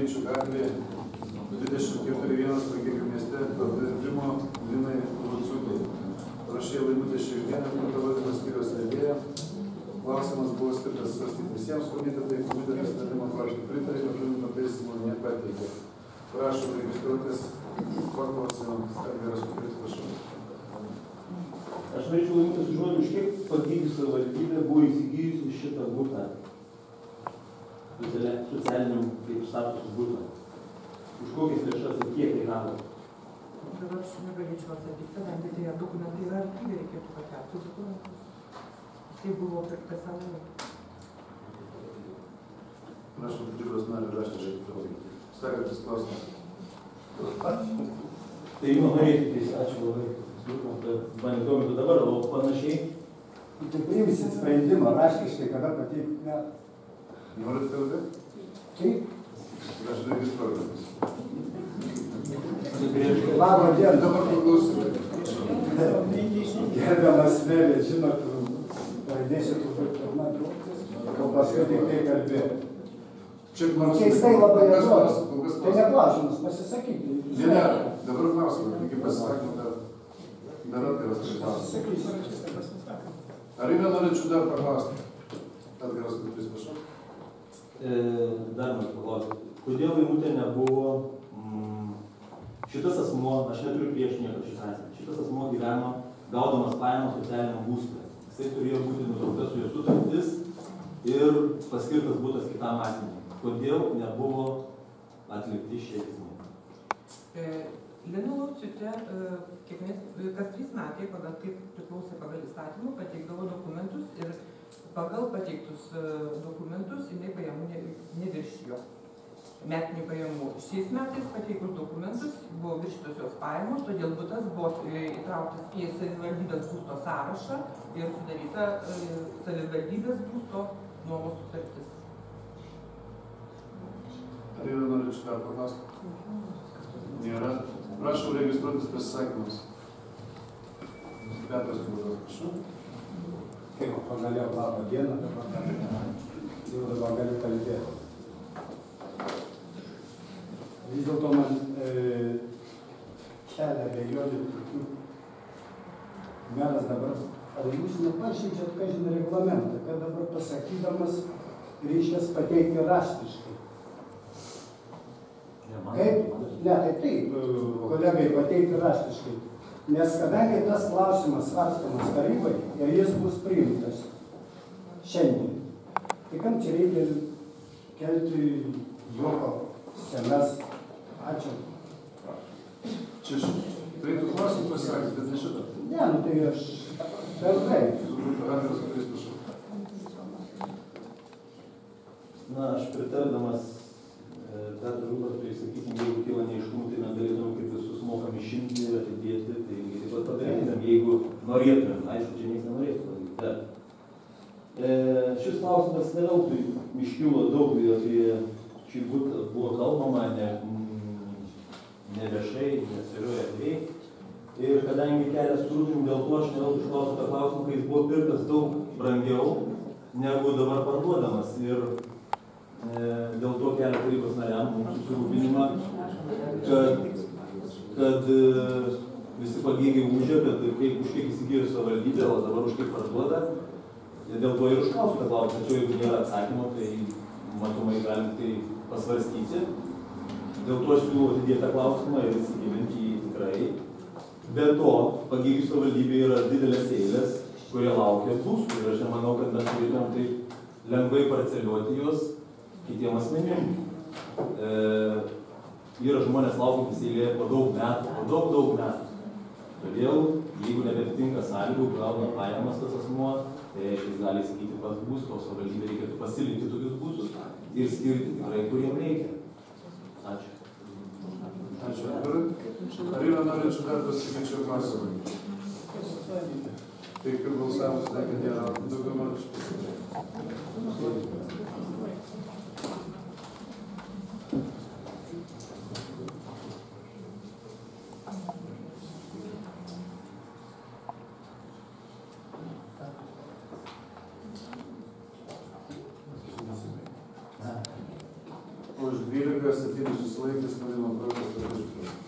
Vokiečių gatvėje 24.1 Pagėgių mieste pardavimo Linai Luciūtei. Prašė Laimutė Ševienė, Kultūros skyriaus vedėja. Klausimas buvo skirtas svarstyti visiems komitetai. Komitetas sprendimo tvarkyti pritarė, kažkokių pataisymų nepateikė. Prašom registruotis. Paklausimams. Edgaras Kuprys, prašau. Aš norėčiau Laimutės užduoti, už kiek Pagėgių savivaldybė buvo įsigijusi šitą butą, socialiniam kaip statusų butą. Už kokias lėšas ir kiek tai gavo? Dabar aš negalėčiau atsakyti, kadangi tai dokumentai yra archyve, reikėtų pakelti dokumentus. Tai buvo per savo. Prašom, tarybos narį raštiškai pateikti. Sekantis klausimas. Tai man norėtų, ačiū labai. Man įdomu dabar, o panašiai. Tai priimsit sprendimą raštiškai, kada pateikti. Norit kalbėti? Taip. Aš registruoju. Labą dieną. Dabar paklausime. Gerbiamas merė, žinot, pradėsiu turbūt pirmą draugtis, o paskui tik tai kalbėti. Keistai labai atrodo. Tai ne klausimas, pasisakyti. Ne, dabar klausimą, iki pasisakymą dar atgaras klausimas. Ar yra norėčiau dar paklausti? Atgaras Kuprys, prašau. Dar noriu paklausti. Kodėl Laimutė nebuvo šitas asmuo, aš neturiu prieš nieką šis asmenį, šitas asmuo gyveno gaudamas pajamas socialiniam būstui. Jisai turėjo būti nutraukta su jo sutartis ir paskirtas būtas kitam asmeniui. Kodėl nebuvo atlikti šie veiksmai? Lina Luciūtė kas 3 metai, kaip priklausė pagal įstatymą, pateikdavo dokumentus ir pagal pateiktus dokumentus jinai pajamų neviršijo. Metinių pajamų. Šiais metais pateikus dokumentus buvo viršytos jos pajamos, todėl butas buvo įtrauktas į savivaldybės būsto sąrašą ir sudaryta savivaldybės būsto nuomos sutartis. Ar yra norėčiau dar paklausti? Nėra. Prašau registruotis pasisakymus. Petras Kuprys, prašau. Kaip pagaliau labą dieną, dabar galiu kalbėti. Vis dėlto man kelia abejonių tokių. Meras dabar, ar jūs nepažeidžiat, ką žinai, reglamentą, kad dabar pasakydamas reiškias pateikti raštiškai. Kaip? Ne, tai taip, kolegai pateikti raštiškai. Nes kadangi tas klausimas svarstamas tarybai ir jis bus priimtas šiandien, tai kam čia reikia kelti juoko semes? Ačiū. Čia turėtų klausimų pasakyti, bet ne šitą. Ne, nu tai aš bendrai. Atgaras Kuprys, prašau. Na, aš pritardamas Petro Rupertui, sakysim, jeigu kyla neaiškumų, tai mes galėtume kaip visus mokam išimti ir atidėti, tai lygiai taip pat padarytumėm, jeigu norėtumėm. Aišku, čia niekas nenorėtų padaryti. Šis klausimas ne veltui iškilo daug apie šį butą buvo kalbama ne viešai, neatviroje erdvėje. Ir kadangi kelia surūpinimų, dėl to aš ne veltui išklausiu tą klausimą, kai jis buvo pirktas daug brangiau negu dabar parduodamas. Ir dėl to kelia tarybos nariam mums susirūpinimą, kad visi Pagėgiai ūžia, kad kaip už kiek įsigijo savivaldybė, o dabar už kiek parduoda. Ir dėl to ir užklausiu tą klausimą, tačiau jeigu nėra atsakymo, tai matomai galim tai pasvarstyti. Dėl to aš siūlau atidėti tą klausimą ir įsigilinti jį tikrai. Be to, Pagėgių savivaldybė yra didelės eilės, kurie laukia būstų. Ir aš nemanau, kad mes turėtumėm taip lengvai parceliuoti juos kitiem asmenim. Yra žmonės laukiantys eilėje po daug metų, po daug metų. Todėl, jeigu nebetitinka sąlygų, gauna pajamas tas asmuo, tai reiškia, jis gali įsigyti pats būstą, o savivaldybė reikėtų pasilikti tokius būstus ir skirti tikrai, kuriem reikia. Ačiū. Ačiū. Ar yra norinčių dar pasakyti klausimą? Tai kaip balsavimas, kad nėra daugiau norinčių pasakyti. Už 12, 7 susilaikė, sprendimo projektas patvirtintas.